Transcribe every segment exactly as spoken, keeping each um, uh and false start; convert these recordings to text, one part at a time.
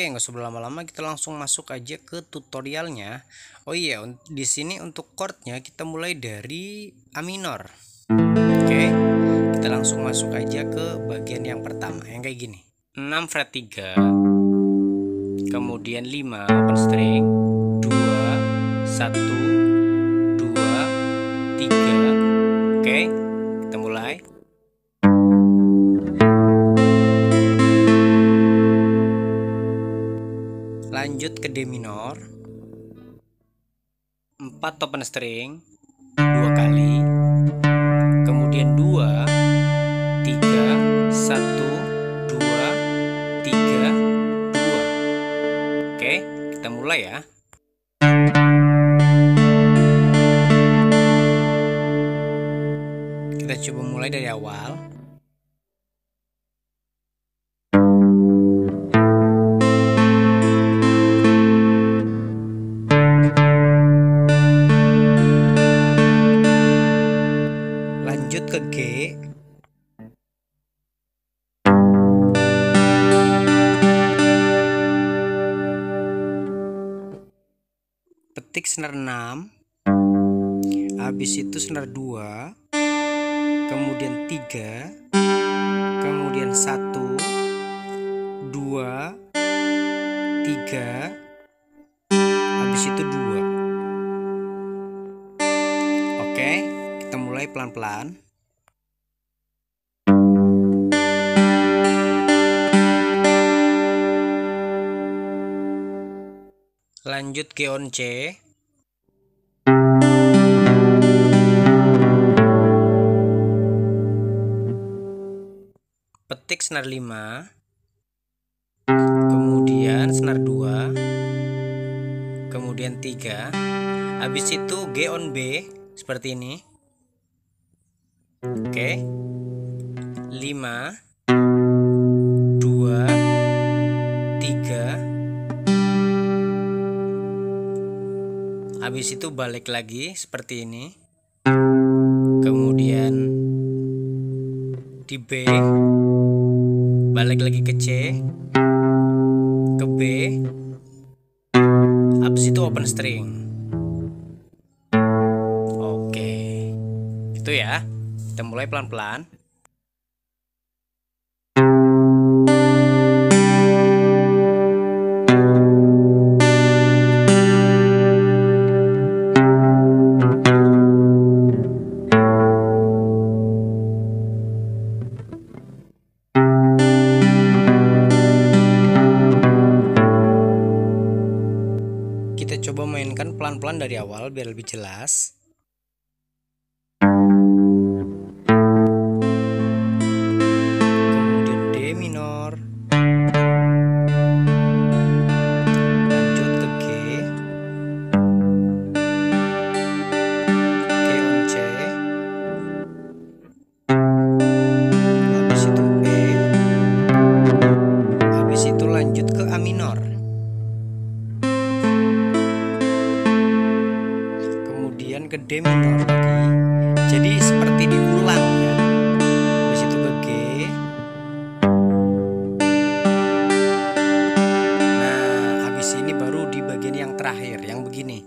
Oke, nggak usah berlama-lama, kita langsung masuk aja ke tutorialnya. Oh iya, di sini untuk chordnya kita mulai dari A minor. Oke, kita langsung masuk aja ke bagian yang pertama, yang kayak gini. enam fret tiga, kemudian lima open string, dua, satu, dua, tiga. Oke, kita mulai. Lanjut ke D minor, empat open string, dua kali, kemudian dua, tiga, satu, dua, tiga, dua. Oke, kita mulai ya. Kita coba mulai dari awal. Lanjut ke G. Petik senar enam. Habis itu senar dua. Kemudian tiga. Kemudian satu, dua, tiga. Habis itu dua. Oke, kita mulai pelan-pelan. Lanjut G on C. Petik senar lima. Kemudian senar dua. Kemudian tiga. Habis itu G on B seperti ini. Oke. lima, dua, tiga. Habis itu balik lagi seperti ini. Kemudian di B, balik lagi ke C, ke B. Habis itu open string. Oke, itu ya. Kita mulai pelan-pelan. Kita coba mainkan pelan-pelan dari awal biar lebih jelas. Kemudian D minor. Lanjut ke G. G on C. Habis itu E. Habis itu lanjut ke A minor. Kemudian ke D minor lagi. Jadi seperti diulang ya. Habis itu ke G. Nah, habis ini baru di bagian yang terakhir, yang begini.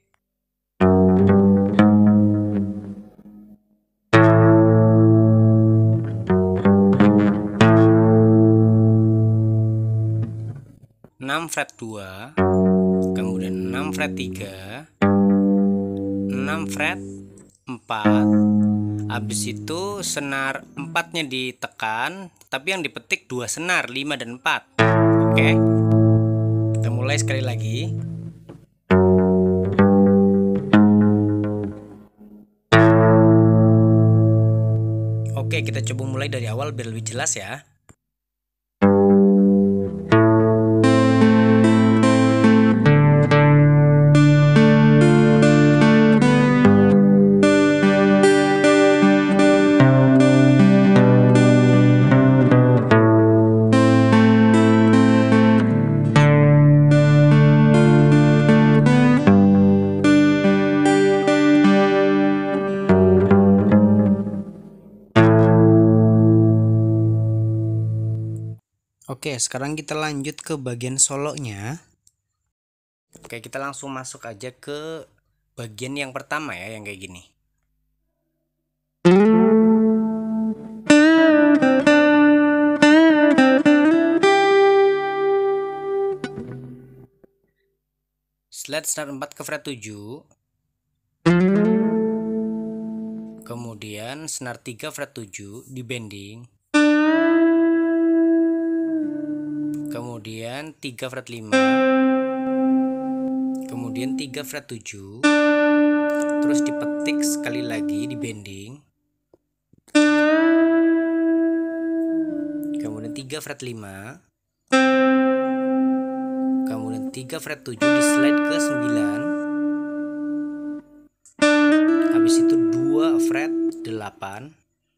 enam fret dua, kemudian enam fret tiga, enam fret empat. Habis itu senar empatnya ditekan, tapi yang dipetik dua senar, lima dan empat. Oke. Kita mulai sekali lagi. Oke, kita coba mulai dari awal biar lebih jelas ya. Oke, sekarang kita lanjut ke bagian solonya. Oke, kita langsung masuk aja ke bagian yang pertama ya, yang kayak gini. Slide senar empat ke fret tujuh. Kemudian senar tiga fret tujuh di bending. Kemudian tiga fret lima. Kemudian tiga fret tujuh. Terus dipetik sekali lagi di bending. Kemudian tiga fret lima. Kemudian tiga fret tujuh di slide ke sembilan. Habis itu dua fret delapan.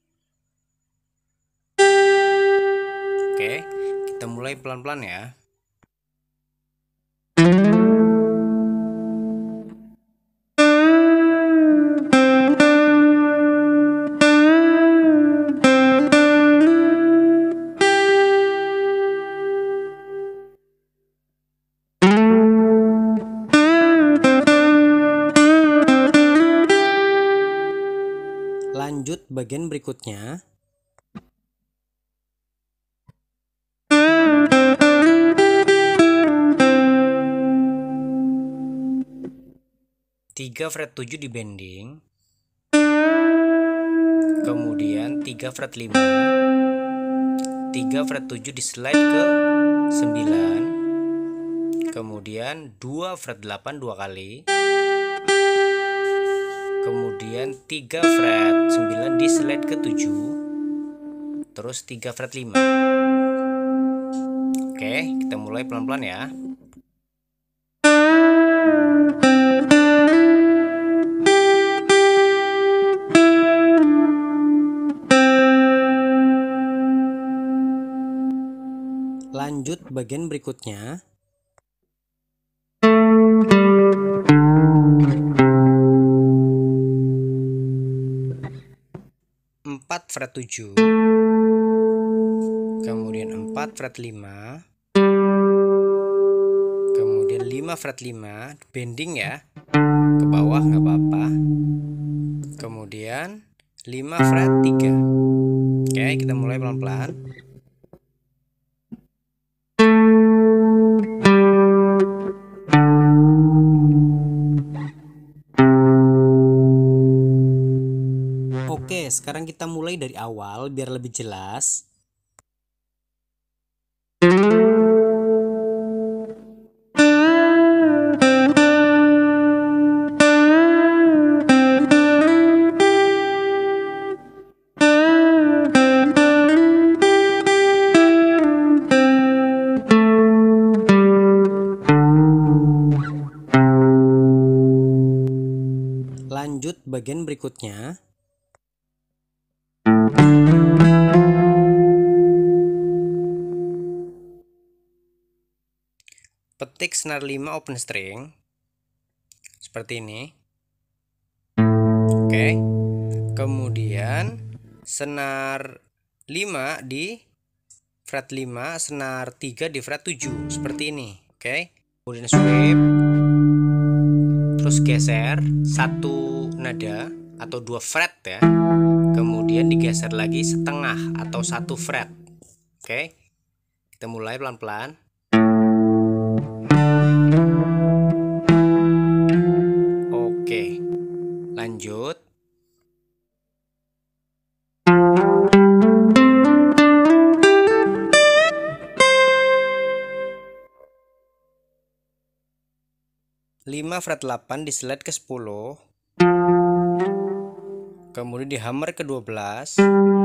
Oke, kita mulai pelan-pelan ya. Lanjut bagian berikutnya. tiga fret tujuh di bending. Kemudian tiga fret lima. tiga fret tujuh di slide ke sembilan. Kemudian dua fret delapan dua kali. Kemudian tiga fret sembilan di slide ke tujuh. Terus tiga fret lima. Oke, kita mulai pelan-pelan ya. Lanjut bagian berikutnya. empat fret tujuh. Kemudian empat fret lima. Kemudian lima fret lima, bending ya. Ke bawah nggak apa-apa. Kemudian lima fret tiga. Oke, kita mulai pelan-pelan. Oke, sekarang kita mulai dari awal biar lebih jelas. Lanjut bagian berikutnya. Petik senar lima open string seperti ini. Oke. Kemudian senar lima di fret lima, senar tiga di fret tujuh seperti ini. Oke. Kemudian sweep. Terus geser satu nada atau dua fret ya. Kemudian digeser lagi setengah atau satu fret. Oke. Kita mulai pelan-pelan. Oke. Lanjut. lima fret delapan di slide ke sepuluh. Kemudian di hammer ke dua belas.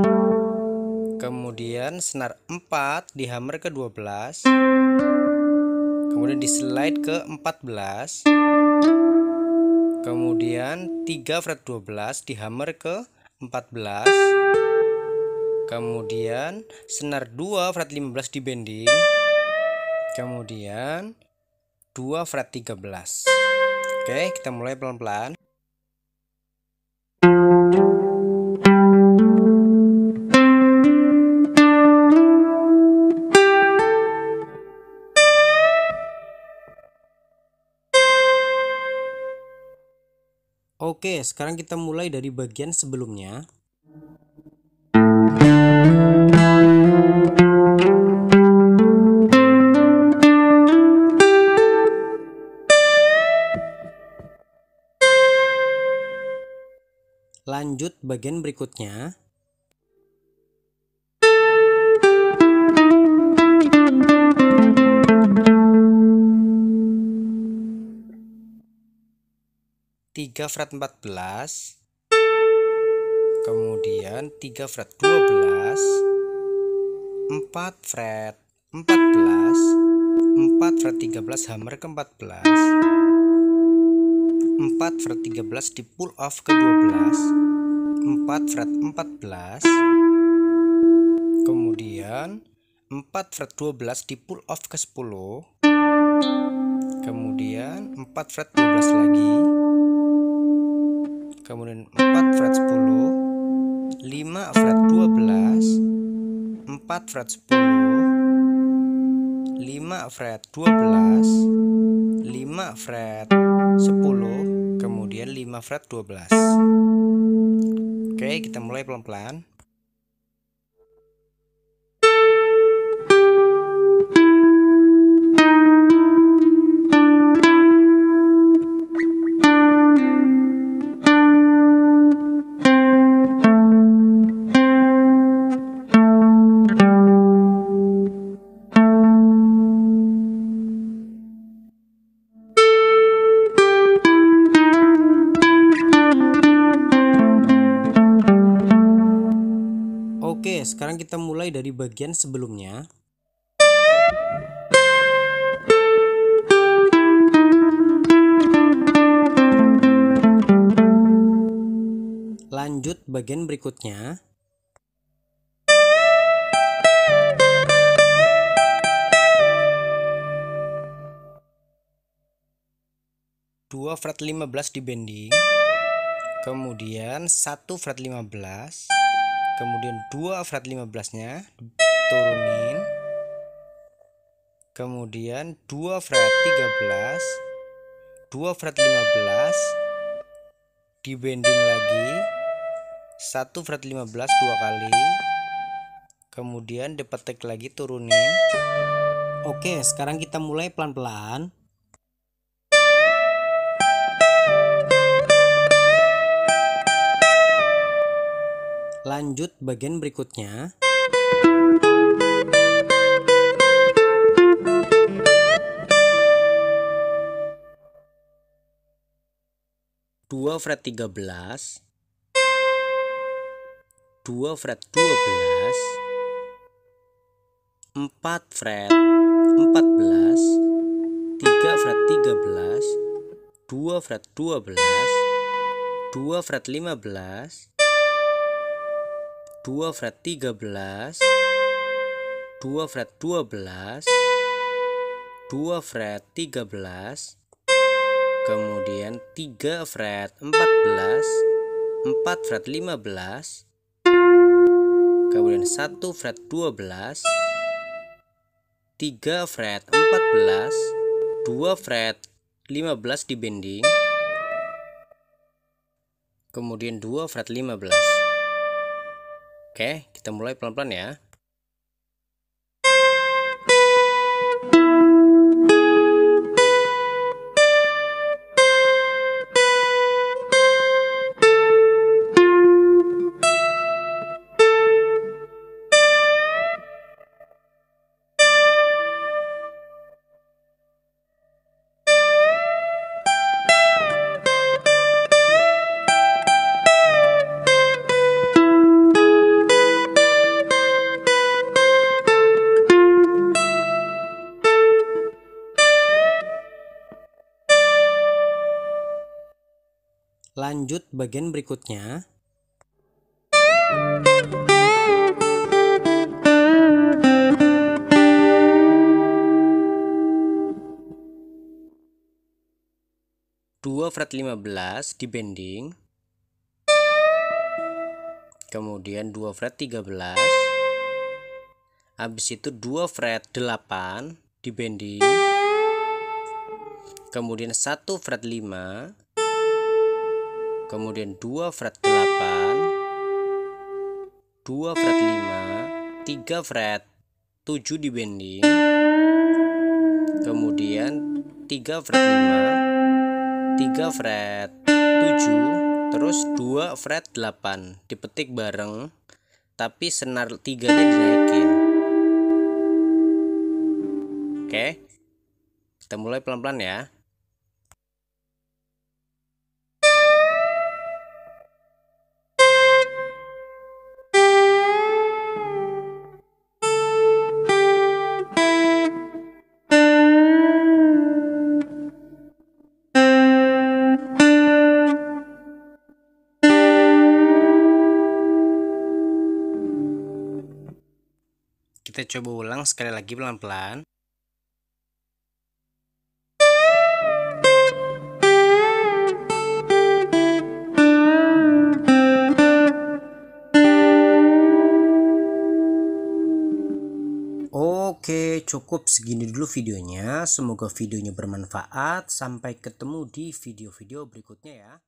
Kemudian senar empat di hammer ke dua belas. Kemudian di slide ke empat belas. Kemudian tiga fret dua belas di hammer ke empat belas. Kemudian senar dua fret lima belas di bending. Kemudian dua fret tiga belas. Oke, kita mulai pelan-pelan. Oke, sekarang kita mulai dari bagian sebelumnya. Lanjut bagian berikutnya. tiga fret empat belas, kemudian tiga fret dua belas, empat fret empat belas, empat fret tiga belas hammer ke empat belas, empat fret tiga belas di pull off ke dua belas, empat fret empat belas, kemudian empat fret dua belas di pull off ke sepuluh, kemudian empat fret dua belas lagi, kemudian empat fret sepuluh, lima fret dua belas, empat fret sepuluh, lima fret dua belas, lima fret sepuluh, kemudian lima fret dua belas. Oke, kita mulai pelan-pelan. Oke, sekarang kita mulai dari bagian sebelumnya. Lanjut bagian berikutnya. dua fret lima belas di bending, kemudian satu fret lima belas, kemudian dua fret lima belas nya turunin, kemudian dua fret tiga belas, dua fret lima belas, di bending lagi, satu fret lima belas dua kali, kemudian dipetik lagi turunin. Oke, sekarang kita mulai pelan-pelan. Lanjut bagian berikutnya. dua fret tiga belas, dua fret dua belas, empat fret empat belas, tiga fret tiga belas, dua fret dua belas, dua fret lima belas, dua fret tiga belas, dua fret dua belas, dua fret tiga belas, kemudian tiga fret empat belas, empat fret lima belas, kemudian satu fret dua belas, tiga fret empat belas, dua fret lima belas di bending, kemudian dua fret lima belas. Oke, kita mulai pelan-pelan ya. Lanjut bagian berikutnya. dua fret lima belas di bending, kemudian dua fret tiga belas, habis itu dua fret delapan di bending, kemudian satu fret lima, kemudian dua fret delapan, dua fret lima, tiga fret tujuh di bending, kemudian tiga fret lima, tiga fret tujuh, terus dua fret delapan, dipetik bareng tapi senar tiganya dinaikin. Oke, kita mulai pelan-pelan ya. Kita coba ulang sekali lagi pelan-pelan. Oke, cukup segini dulu videonya. Semoga videonya bermanfaat. Sampai ketemu di video-video berikutnya ya.